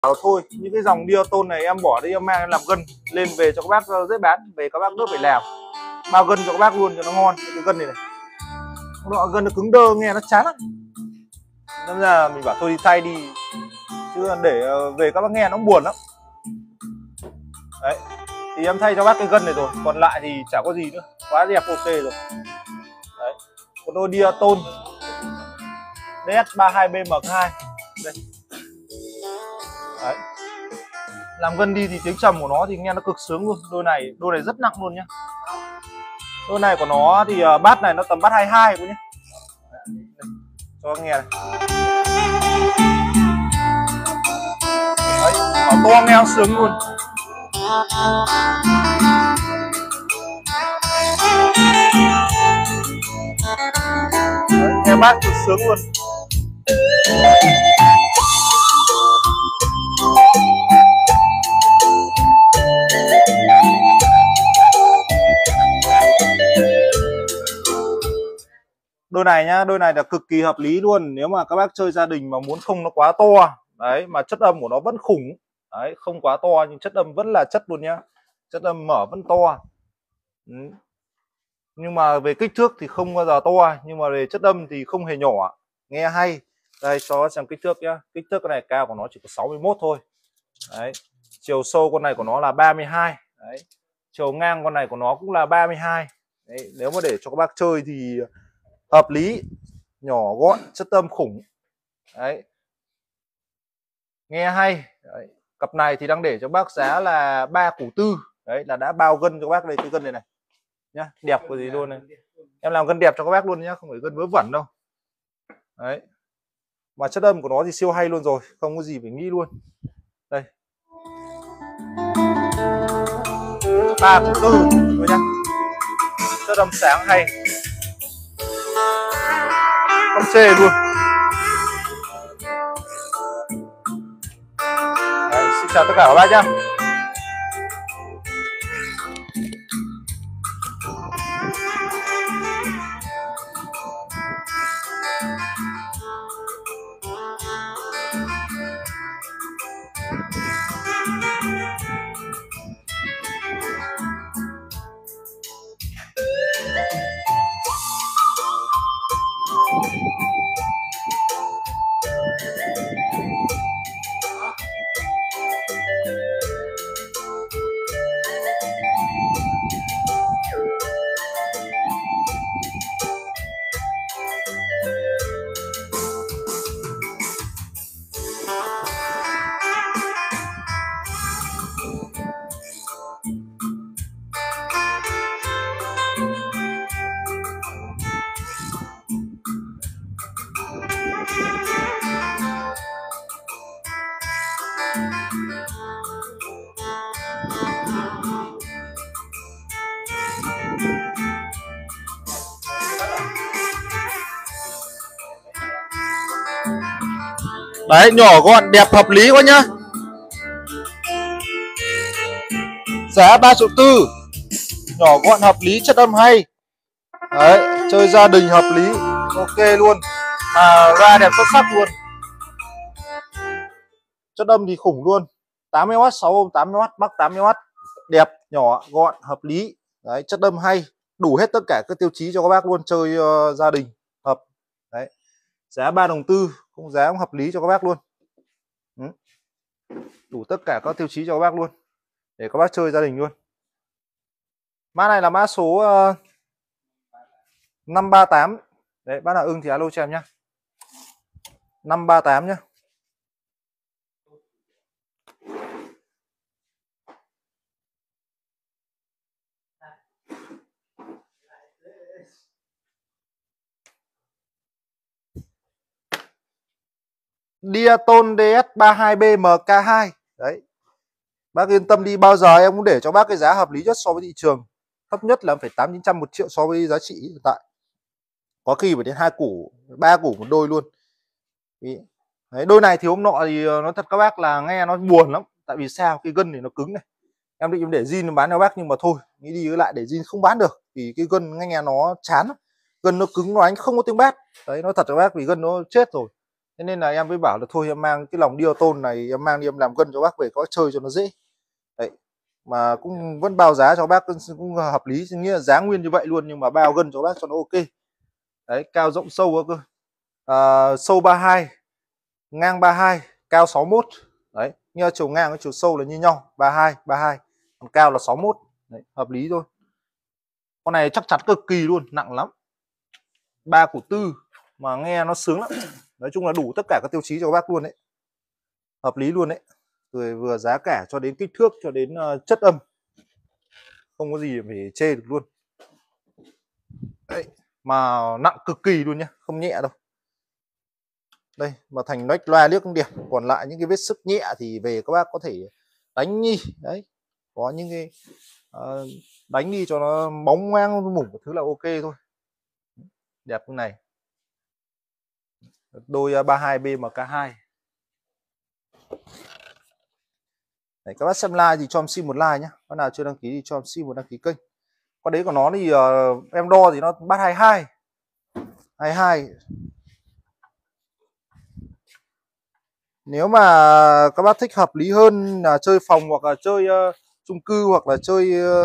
thôi những cái dòng Diaton này em bỏ đi em mang làm gân lên về cho các bác dễ bán, về các bác đỡ phải làm, bao gân cho các bác luôn cho nó ngon. Cái gân này này, nó gân nó cứng đơ nghe nó chán lắm, nên là mình bảo thôi đi thay đi, chứ để về các bác nghe nó buồn lắm. Đấy thì em thay cho bác cái gân này rồi, còn lại thì chả có gì nữa, quá đẹp, ok rồi. Đấy, con đôi Diaton DS32B-M2 đây. Đấy, làm gân đi thì tiếng trầm của nó thì nghe nó cực sướng luôn. Đôi này rất nặng luôn nhá. Đôi này của nó thì bát này nó tầm bát 22 cô nhé. Cho nghe này. Đấy, nó to nghe nó sướng luôn. Đấy, nghe bát cực sướng luôn. Đôi này nhá, đôi này là cực kỳ hợp lý luôn nếu mà các bác chơi gia đình mà muốn không nó quá to. Đấy, mà chất âm của nó vẫn khủng. Đấy, không quá to nhưng chất âm vẫn là chất luôn nhá. Chất âm mở vẫn to. Nhưng mà về kích thước thì không bao giờ to, nhưng mà về chất âm thì không hề nhỏ, nghe hay. Đây cho xem kích thước nhá. Kích thước cái này cao của nó chỉ có 61 thôi. Đấy, chiều sâu con này của nó là 32. Đấy, chiều ngang con này của nó cũng là 32. Đấy, nếu mà để cho các bác chơi thì hợp lý, nhỏ gọn, chất âm khủng. Đấy, nghe hay. Đấy, cặp này thì đang để cho bác giá là 3 củ tư. Đấy là đã bao gân cho các bác đây, cái gân này này nhá, đẹp của gì luôn này. Em làm gân đẹp cho các bác luôn nhá, không phải gân vớ vẩn đâu. Đấy, mà chất âm của nó thì siêu hay luôn rồi, không có gì phải nghĩ luôn. Đây, 3 củ tư thôi nhá, chất âm sáng hay, không chê luôn. Đấy, xin chào tất cả các bác nhá. Đấy, nhỏ gọn đẹp hợp lý quá nhá. Giá 3,4 triệu, nhỏ gọn hợp lý, chất âm hay. Đấy, chơi gia đình hợp lý, ok luôn, mà ra đẹp xuất sắc luôn. Chất âm thì khủng luôn, 80W, 6 ohm 80W, mắc 80W, đẹp, nhỏ, gọn, hợp lý. Đấy, chất âm hay, đủ hết tất cả các tiêu chí cho các bác luôn, chơi gia đình hợp. Đấy, giá 3,4 triệu, cũng giá cũng hợp lý cho các bác luôn. Đủ tất cả các tiêu chí cho các bác luôn, để các bác chơi gia đình luôn. Mã này là mã số 538. Đấy, bác nào ưng thì alo cho em nhá. 538 nhá. Diaton DS32B MK2. Đấy, bác yên tâm đi, bao giờ em cũng để cho bác cái giá hợp lý nhất so với thị trường, thấp nhất là phải 800-900 1 triệu so với giá trị hiện tại, có khi phải đến 2 củ 3 củ một đôi luôn. Đấy, đôi này thì hôm nọ thì nói thật các bác là nghe nó buồn lắm, tại vì sao, cái gân thì nó cứng này, em định để zin bán cho bác nhưng mà thôi, nghĩ đi lại để zin không bán được vì cái gân nghe nó chán lắm. Gân nó cứng, nó ánh không có tiếng bát. Đấy, nó thật cho bác vì gân nó chết rồi, Thế nên là em mới bảo là thôi em mang cái lòng Duotone này, em mang đi em làm gân cho bác về có chơi cho nó dễ. Đấy, mà cũng vẫn bao giá cho bác cũng hợp lý, nghĩa là giá nguyên như vậy luôn nhưng mà bao gân cho bác cho nó ok. Đấy, cao rộng sâu cơ. Sâu 32, ngang 32, cao 61. Đấy, như chiều ngang với chiều sâu là như nhau, 32, còn cao là 61. Đấy, hợp lý thôi. Con này chắc chắn cực kỳ luôn, nặng lắm. 3 củ tư mà nghe nó sướng lắm. Nói chung là đủ tất cả các tiêu chí cho các bác luôn đấy. Hợp lý luôn đấy. Rồi vừa giá cả cho đến kích thước cho đến chất âm. Không có gì phải chê được luôn. Đấy, mà nặng cực kỳ luôn nhá, không nhẹ đâu. Đây, mà thành nách loa liếc cũng đẹp. Còn lại những cái vết sức nhẹ thì về các bác có thể đánh đi. Đấy, có những cái đánh đi cho nó bóng ngoang mủng một thứ là ok thôi. Đẹp như này. Đôi 32 BMK2. Đấy, các bác xem like thì cho em xin một like nhé. Bác nào chưa đăng ký thì cho em xin một đăng ký kênh. Con đấy của nó thì em đo thì nó bắt 22. 22. Nếu mà các bác thích hợp lý hơn là chơi phòng hoặc là chơi chung cư hoặc là chơi